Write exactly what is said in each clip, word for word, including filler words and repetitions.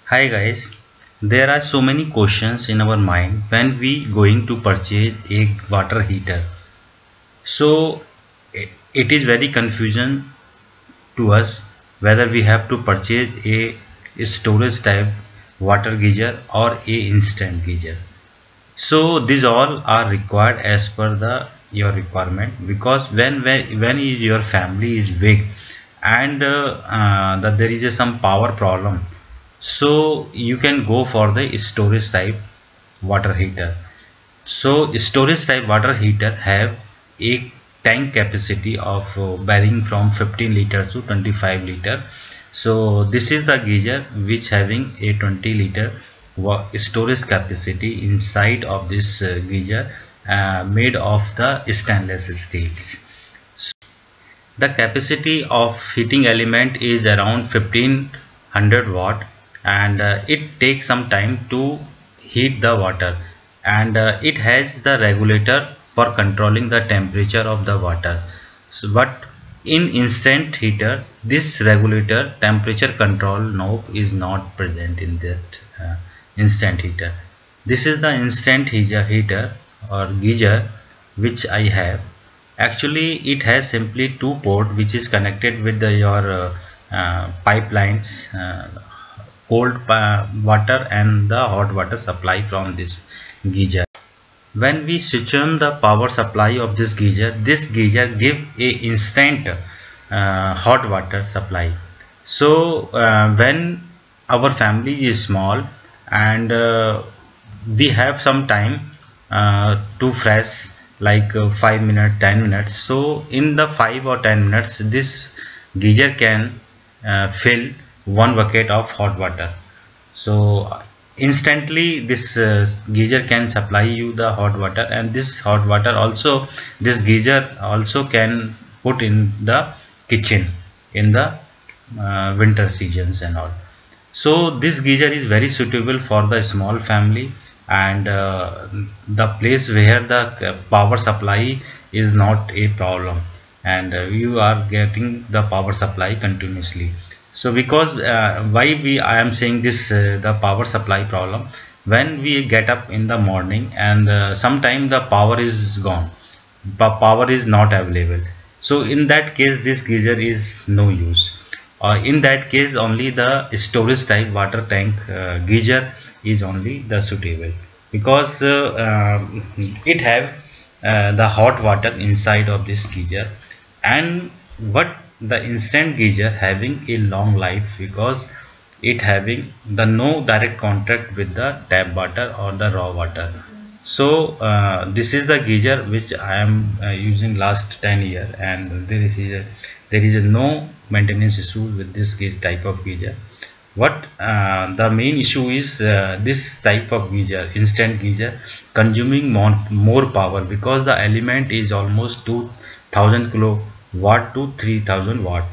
Hi guys, there are so many questions in our mind when we going to purchase a water heater. So i- it is very confusion to us whether we have to purchase a, a storage type water geyser or a instant geyser. So these all are required as per the your requirement, because when when, when is your family is big and uh, uh, that there is a some power problem, so you can go for the storage type water heater. So storage type water heater have a tank capacity of uh, varying from fifteen liter to twenty-five liter. So this is the geyser which having a twenty liter storage capacity inside of this uh, geyser, uh, made of the stainless steels. The capacity of heating element is around fifteen hundred watt, and uh, it takes some time to heat the water, and uh, it has the regulator for controlling the temperature of the water. So, but in instant heater, this regulator temperature control knob is not present in that uh, instant heater. This is the instant heater heater or geyser which I have. Actually it has simply two port which is connected with the, your uh, uh, pipelines, uh, cold water and the hot water supply from this geyser. When we switch on the power supply of this geyser, this geyser give a instant uh, hot water supply. So uh, when our family is small and uh, we have some time uh, to fresh, like uh, five minutes ten minutes, so in the five or ten minutes this geyser can uh, fill one bucket of hot water. So instantly this uh, geyser can supply you the hot water, and this hot water also this geyser also can put in the kitchen in the uh, winter seasons and all. So this geyser is very suitable for the small family, and uh, the place where the uh, power supply is not a problem, and uh, you are getting the power supply continuously. So because uh, why we I am saying this, uh, the power supply problem, when we get up in the morning and uh, sometime the power is gone, power is not available, so in that case this geyser is no use. Uh, in that case only the storage type water tank uh, geyser is only the suitable, because uh, um, it have uh, the hot water inside of this geyser. And what the instant geyser having a long life, because it having the no direct contact with the tap water or the raw water. So uh, this is the geyser which I am uh, using last ten year, and there is a, there is a no maintenance issue with this type of geyser. What uh, the main issue is, uh, this type of geyser, instant geyser, consuming more, more power, because the element is almost two thousand kilowatt to three thousand watt.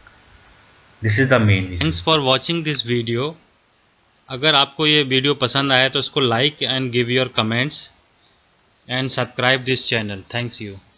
This is the main issue. Thanks for watching this video. अगर आपको ये video पसंद आया तो इसको like and give your comments and subscribe this channel. Thanks you.